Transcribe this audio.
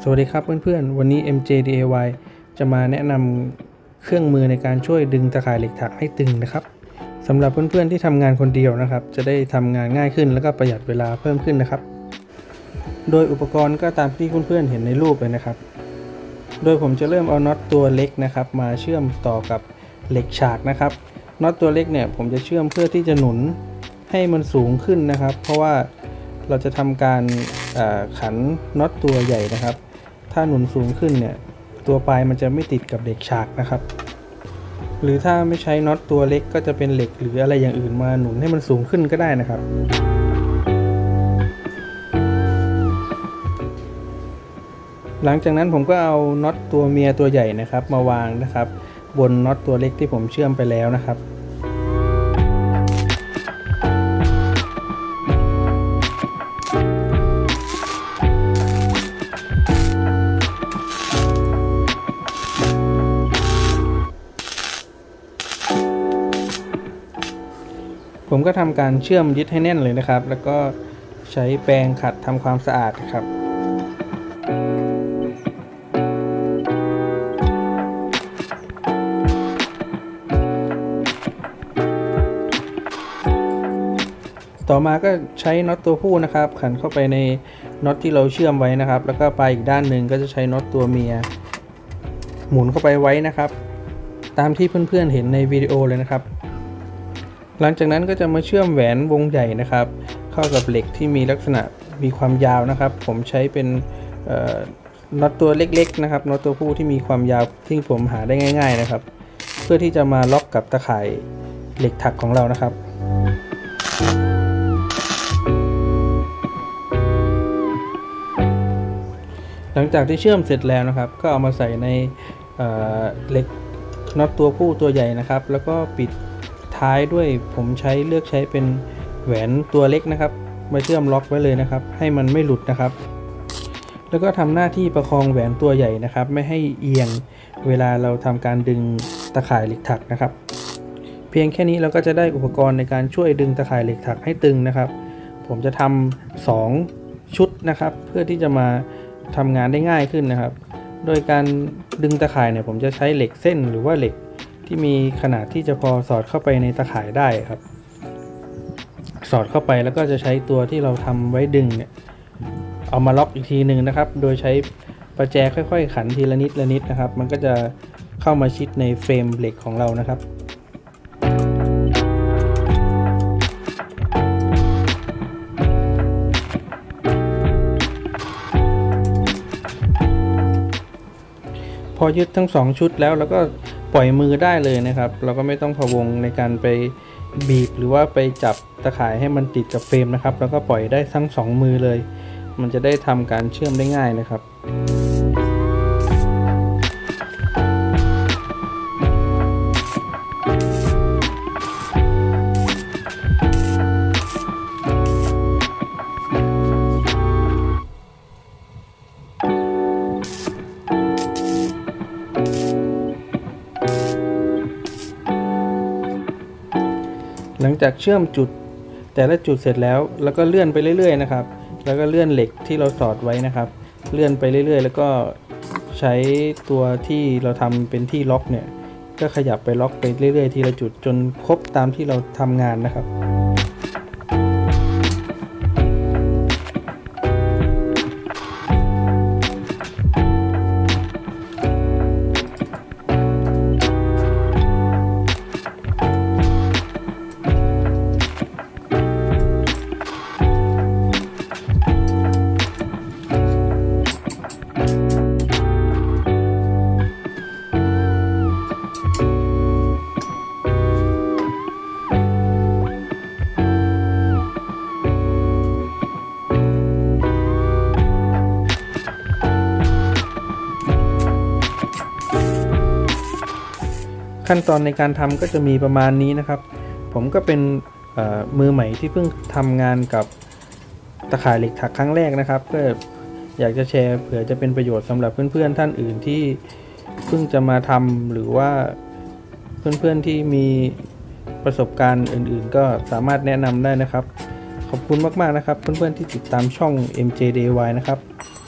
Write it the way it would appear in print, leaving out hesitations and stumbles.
สวัสดีครับเพื่อนๆวันนี้ MJ DIY จะมาแนะนำเครื่องมือในการช่วยดึงตะข่ายเหล็กถักให้ตึงนะครับสำหรับเพื่อนๆที่ทำงานคนเดียวนะครับจะได้ทำงานง่ายขึ้นแล้วก็ประหยัดเวลาเพิ่มขึ้นนะครับโดยอุปกรณ์ก็ตามที่เพื่อนๆเห็นในรูปเลยนะครับโดยผมจะเริ่มเอาน็อตตัวเล็กนะครับมาเชื่อมต่อกับเหล็กฉากนะครับน็อตตัวเล็กเนี่ยผมจะเชื่อมเพื่อที่จะหนุนให้มันสูงขึ้นนะครับเพราะว่าเราจะทำการขันน็อตตัวใหญ่นะครับถ้าหนุนสูงขึ้นเนี่ยตัวปลายมันจะไม่ติดกับเหล็กฉากนะครับหรือถ้าไม่ใช้น็อตตัวเล็กก็จะเป็นเหล็กหรืออะไรอย่างอื่นมาหนุนให้มันสูงขึ้นก็ได้นะครับหลังจากนั้นผมก็เอาน็อตตัวเมียตัวใหญ่นะครับมาวางนะครับบนน็อตตัวเล็กที่ผมเชื่อมไปแล้วนะครับผมก็ทำการเชื่อมยึดให้แน่นเลยนะครับแล้วก็ใช้แปรงขัดทำความสะอาดครับต่อมาก็ใช้น็อตตัวผู้นะครับขันเข้าไปในน็อตที่เราเชื่อมไว้นะครับแล้วก็ปลายอีกด้านหนึ่งก็จะใช้น็อตตัวเมียหมุนเข้าไปไว้นะครับตามที่เพื่อนๆเห็นในวิดีโอเลยนะครับหลังจากนั้นก็จะมาเชื่อมแหวนวงใหญ่นะครับเข้ากับเหล็กที่มีลักษณะมีความยาวนะครับผมใช้เป็นน็อตตัวเล็กๆนะครับน็อตตัวผู้ที่มีความยาวที่ผมหาได้ง่ายๆนะครับเพื่อที่จะมาล็อกกับตะข่ายเหล็กถักของเรานะครับหลังจากที่เชื่อมเสร็จแล้วนะครับก็เอามาใส่ในเหล็กน็อตตัวผู้ตัวใหญ่นะครับแล้วก็ปิดท้ายด้วยผมเลือกใช้เป็นแหวนตัวเล็กนะครับมาเชื่อมล็อกไว้เลยนะครับให้มันไม่หลุดนะครับแล้วก็ทำหน้าที่ประคองแหวนตัวใหญ่นะครับไม่ให้เอียงเวลาเราทำการดึงตะข่ายเหล็กถักนะครับเพียงแค่นี้เราก็จะได้อุปกรณ์ในการช่วยดึงตะข่ายเหล็กถักให้ตึงนะครับผมจะทำ2ชุดนะครับเพื่อที่จะมาทำงานได้ง่ายขึ้นนะครับโดยการดึงตะข่ายเนี่ยผมจะใช้เหล็กเส้นหรือว่าเหล็กที่มีขนาดที่จะพอสอดเข้าไปในตะข่ายได้ครับสอดเข้าไปแล้วก็จะใช้ตัวที่เราทำไว้ดึงเนี่ยเอามาล็อกอีกทีหนึ่งนะครับโดยใช้ประแจค่อยๆขันทีละนิดละนิดนะครับมันก็จะเข้ามาชิดในเฟรมเหล็กของเรานะครับพอยึดทั้ง2ชุดแล้วก็ปล่อยมือได้เลยนะครับเราก็ไม่ต้องพะวงในการไปบีบหรือว่าไปจับตะข่ายให้มันติดกับเฟรมนะครับแล้วก็ปล่อยได้ทั้ง2มือเลยมันจะได้ทำการเชื่อมได้ง่ายนะครับหลังจากเชื่อมจุดแต่ละจุดเสร็จแล้วก็เลื่อนไปเรื่อยๆนะครับแล้วก็เลื่อนเหล็กที่เราสอดไว้นะครับเลื่อนไปเรื่อยๆแล้วก็ใช้ตัวที่เราทำเป็นที่ล็อกเนี่ยก็ขยับไปล็อกไปเรื่อยๆทีละจุดจนครบตามที่เราทำงานนะครับขั้นตอนในการทำก็จะมีประมาณนี้นะครับผมก็เป็นมือใหม่ที่เพิ่งทำงานกับตะข่ายเหล็กถักครั้งแรกนะครับก็อยากจะแชร์เผื่อจะเป็นประโยชน์สำหรับเพื่อนๆท่านอื่นที่เพิ่งจะมาทำหรือว่าเพื่อนๆที่มี ประสบการณ์อื่นๆก็สามารถแนะนำได้นะครับขอบคุณมากๆนะครับเพื่อนๆที่ติดตามช่อง MJ DIY นะครับ